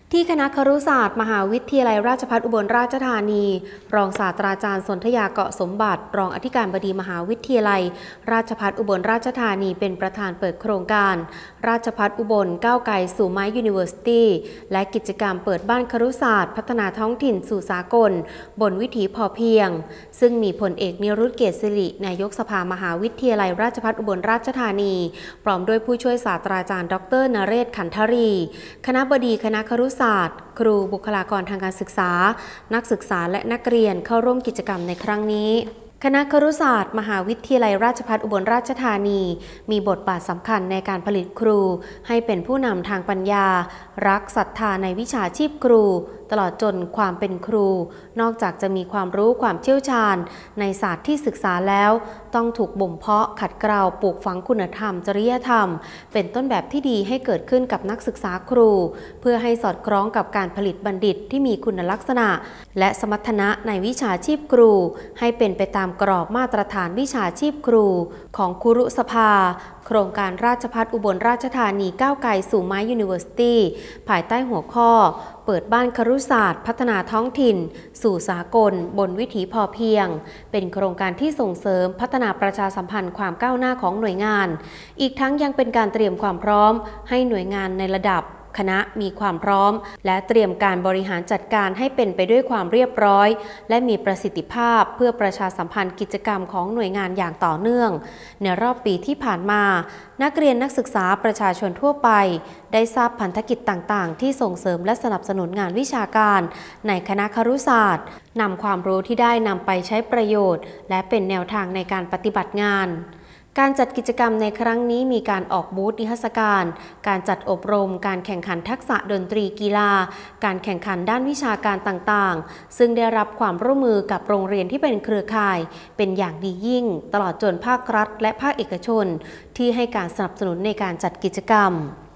ที่คณะครุศาสตร์มหาวิทยาลัยราชภัฏอุบลราชธานีรองศาสตราจารย์สนธยาเกาะสมบัติรองอธิการบดีมหาวิทยาลัยราชภัฏอุบลราชธานีเป็นประธานเปิดโครงการราชภัฏอุบลก้าวไกลสู่ไม้ยูนิเวอร์ซิตี้และกิจกรรมเปิดบ้านครุศาสตร์พัฒนาท้องถิ่นสู่สากลบนวิถีพอเพียงซึ่งมีพลเอกนิรุตเกษสิรินายกสภามหาวิทยาลัยราชภัฏอุบลราชธานีพร้อมด้วยผู้ช่วยศาสตราจารย์ดร.นเรศขันธรีคณบดีคณะครุศาสตร์ครูบุคลากรทางการศึกษานักศึกษาและนักเรียนเข้าร่วมกิจกรรมในครั้งนี้คณะครุศาสตร์มหาวิทยาลัยราชภัฏอุบลราชธานีมีบทบาทสำคัญในการผลิตครูให้เป็นผู้นำทางปัญญารักศรัทธาในวิชาชีพครูตลอดจนความเป็นครูนอกจากจะมีความรู้ความเชี่ยวชาญในศาสตร์ที่ศึกษาแล้วต้องถูกบ่มเพาะขัดเกลาปลูกฝังคุณธรรมจริยธรรมเป็นต้นแบบที่ดีให้เกิดขึ้นกับนักศึกษาครูเพื่อให้สอดคล้องกับการผลิตบัณฑิตที่มีคุณลักษณะและสมรรถนะในวิชาชีพครูให้เป็นไปตามกรอบมาตรฐานวิชาชีพครูของครุสภาโครงการราชภัฏอุบลราชธานีก้าวไกลสู่ไม้ยูนิเวอร์ซิตี้ภายใต้หัวข้อเปิดบ้านครุศาสตร์พัฒนาท้องถิ่นสู่สากลบนวิถีพอเพียงเป็นโครงการที่ส่งเสริมพัฒนาประชาสัมพันธ์ความก้าวหน้าของหน่วยงานอีกทั้งยังเป็นการเตรียมความพร้อมให้หน่วยงานในระดับคณะมีความพร้อมและเตรียมการบริหารจัดการให้เป็นไปด้วยความเรียบร้อยและมีประสิทธิภาพเพื่อประชาสัมพันธ์กิจกรรมของหน่วยงานอย่างต่อเนื่องในรอบปีที่ผ่านมานักเรียนนักศึกษาประชาชนทั่วไปได้ทราบพันธกิจต่างๆที่ส่งเสริมและสนับสนุนงานวิชาการในคณะครุศาสตร์นำความรู้ที่ได้นำไปใช้ประโยชน์และเป็นแนวทางในการปฏิบัติงานการจัดกิจกรรมในครั้งนี้มีการออกบูธนิทรรศการการจัดอบรมการแข่งขันทักษะดนตรีกีฬาการแข่งขันด้านวิชาการต่างๆซึ่งได้รับความร่วมมือกับโรงเรียนที่เป็นเครือข่ายเป็นอย่างดียิ่งตลอดจนภาครัฐและภาคเอกชนที่ให้การสนับสนุนในการจัดกิจกรรม